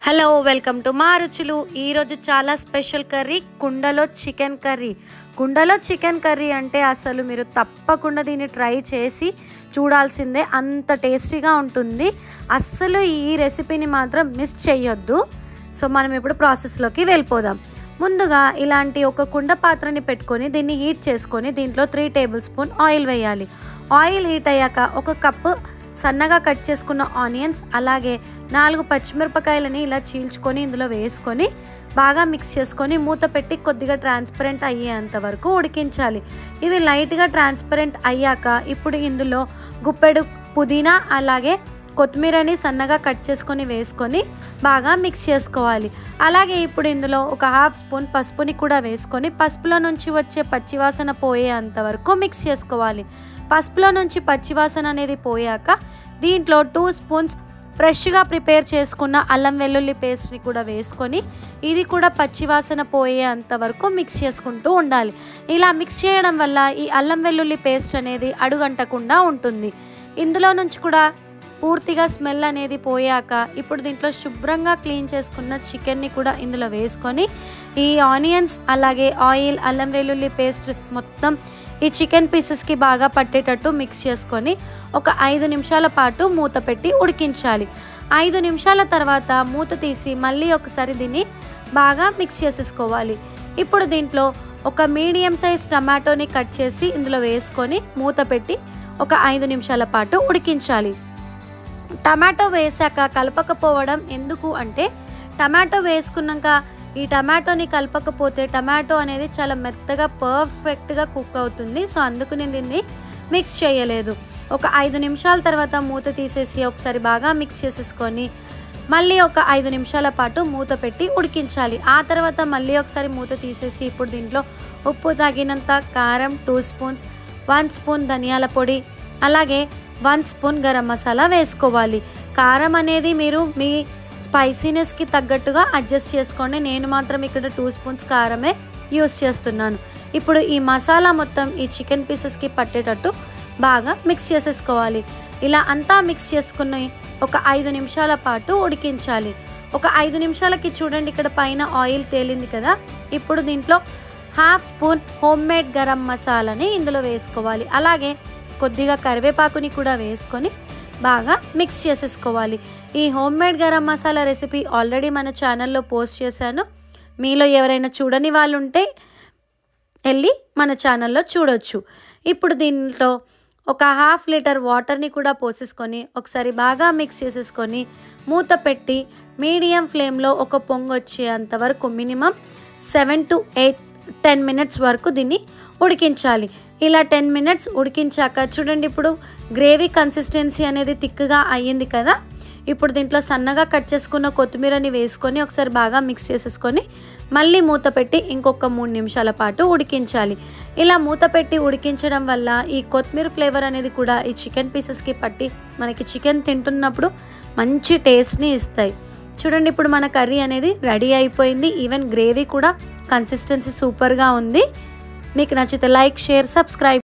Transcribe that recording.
Hello welcome to మా రుచులు. ఈరోజు చాలా స్పెషల్ కర్రీ కుండలో చికెన్ కర్రీ. కుండలో చికెన్ కర్రీ అంటే అసలు మీరు తప్పకుండా దీన్ని ట్రై చేసి చూడాల్సిందే, అంత టేస్టీగా ఉంటుంది. అస్సలు ఈ రెసిపీని మాత్రం మిస్ చేయొద్దు. సో మనం ఇప్పుడు ప్రాసెస్లోకి వెళ్ళిపోదాం. ముందుగా ఇలాంటి ఒక కుండ పాత్రని పెట్టుకొని దీన్ని హీట్ చేసుకొని దీంట్లో 3 టేబుల్ స్పూన్ ఆయిల్ వేయాలి. ఆయిల్ హీట్ అయ్యాక ఒక కప్పు సన్నగా కట్ చేసుకున్న ఆనియన్స్, అలాగే 4 పచ్చిమిరపకాయలని ఇలా చీల్చుకొని ఇందులో వేసుకొని బాగా మిక్స్ చేసుకొని మూత పెట్టి కొద్దిగా ట్రాన్స్పరెంట్ అయ్యేంత వరకు ఉడికించాలి. ఇవి లైట్గా ట్రాన్స్పరెంట్ అయ్యాక ఇప్పుడు ఇందులో గుప్పెడు పుదీనా అలాగే కొత్తిమీరని సన్నగా కట్ చేసుకొని వేసుకొని బాగా మిక్స్ చేసుకోవాలి. అలాగే ఇప్పుడు ఇందులో ఒక 1/2 స్పూన్ పసుపుని కూడా వేసుకొని పసుపులో నుంచి వచ్చే పచ్చివాసన పోయేంత వరకు మిక్స్ చేసుకోవాలి. పసుపులో నుంచి పచ్చివాసన అనేది పోయాక దీంట్లో 2 స్పూన్స్ ఫ్రెష్గా ప్రిపేర్ చేసుకున్న అల్లం వెల్లుల్లి పేస్ట్ని కూడా వేసుకొని ఇది కూడా పచ్చివాసన పోయేంత వరకు మిక్స్ చేసుకుంటూ ఉండాలి. ఇలా మిక్స్ చేయడం వల్ల ఈ అల్లం వెల్లుల్లి పేస్ట్ అనేది అడుగంటకుండా ఉంటుంది. ఇందులో నుంచి కూడా పూర్తిగా స్మెల్ అనేది పోయాక ఇప్పుడు దీంట్లో శుభ్రంగా క్లీన్ చేసుకున్న చికెన్ని కూడా ఇందులో వేసుకొని ఈ ఆనియన్స్ అలాగే ఆయిల్ అల్లం వెల్లుల్లి పేస్ట్ మొత్తం ఈ చికెన్ పీసెస్కి బాగా పట్టేటట్టు మిక్స్ చేసుకొని ఒక 5 నిమిషాల పాటు మూత పెట్టి ఉడికించాలి. 5 నిమిషాల తర్వాత మూత తీసి మళ్ళీ ఒకసారి దీన్ని బాగా మిక్స్ చేసేసుకోవాలి. ఇప్పుడు దీంట్లో ఒక మీడియం సైజ్ టమాటోని కట్ చేసి ఇందులో వేసుకొని మూత పెట్టి ఒక 5 నిమిషాల పాటు ఉడికించాలి. టమాటో వేసాక కలపకపోవడం ఎందుకు అంటే టమాటో వేసుకున్నాక ఈ టమాటోని కలపకపోతే టమాటో అనేది చాలా మెత్తగా పర్ఫెక్ట్గా కుక్ అవుతుంది. సో అందుకు నేను దీన్ని మిక్స్ చేయలేదు. ఒక 5 నిమిషాల తర్వాత మూత తీసేసి ఒకసారి బాగా మిక్స్ చేసేసుకొని మళ్ళీ ఒక 5 నిమిషాల పాటు మూత పెట్టి ఉడికించాలి. ఆ తర్వాత మళ్ళీ ఒకసారి మూత తీసేసి ఇప్పుడు దీంట్లో ఉప్పు తగినంత, కారం 2 స్పూన్స్, 1 స్పూన్ ధనియాల పొడి అలాగే 1 స్పూన్ గరం మసాలా వేసుకోవాలి. కారం అనేది మీరు మీ స్పైసీనెస్కి తగ్గట్టుగా అడ్జస్ట్ చేసుకోండి. నేను మాత్రం ఇక్కడ 2 స్పూన్స్ కారమే యూస్ చేస్తున్నాను. ఇప్పుడు ఈ మసాలా మొత్తం ఈ చికెన్ పీసెస్కి పట్టేటట్టు బాగా మిక్స్ చేసేసుకోవాలి. ఇలా అంతా మిక్స్ చేసుకుని ఒక 5 నిమిషాల పాటు ఉడికించాలి. ఒక 5 నిమిషాలకి చూడండి ఇక్కడ పైన ఆయిల్ తేలింది కదా. ఇప్పుడు దీంట్లో 1/2 స్పూన్ హోమ్ మేడ్ గరం మసాలాని ఇందులో వేసుకోవాలి. అలాగే కొద్దిగా కరివేపాకుని కూడా వేసుకొని బాగా మిక్స్ చేసేసుకోవాలి. ఈ home made garam masala recipe already మన ఛానల్లో పోస్ట్ చేశాను. మీలో ఎవరైనా చూడని వాళ్ళు ఉంటే వెళ్ళి మన ఛానల్లో చూడొచ్చు. ఇప్పుడు దీంట్లో ఒక 1/2 లీటర్ వాటర్ని కూడా పోసేసుకొని ఒకసారి బాగా మిక్స్ చేసేసుకొని మూత పెట్టి మీడియం ఫ్లేమ్లో ఒక పొంగు వచ్చేంత వరకు మినిమం 7 to 10 మినిట్స్ వరకు దీన్ని ఉడికించాలి. ఇలా 10 మినిట్స్ ఉడికించాక చూడండి ఇప్పుడు గ్రేవీ కన్సిస్టెన్సీ అనేది థిక్గా అయ్యింది కదా. ఇప్పుడు దీంట్లో సన్నగా కట్ చేసుకున్న కొత్తిమీరని వేసుకొని ఒకసారి బాగా మిక్స్ చేసేసుకొని మళ్ళీ మూత పెట్టి ఇంకొక 3 నిమిషాల పాటు ఉడికించాలి. ఇలా మూత పెట్టి ఉడికించడం వల్ల ఈ కొత్తిమీర ఫ్లేవర్ అనేది కూడా ఈ చికెన్ పీసెస్కి పట్టి మనకి చికెన్ తింటున్నప్పుడు మంచి టేస్ట్ని ఇస్తాయి. చూడండి ఇప్పుడు మన కర్రీ అనేది రెడీ అయిపోయింది. ఈవెన్ గ్రేవీ కూడా కన్సిస్టెన్సీ సూపర్గా ఉంది. మీకు నచ్చితే లైక్, షేర్, సబ్స్క్రైబ్.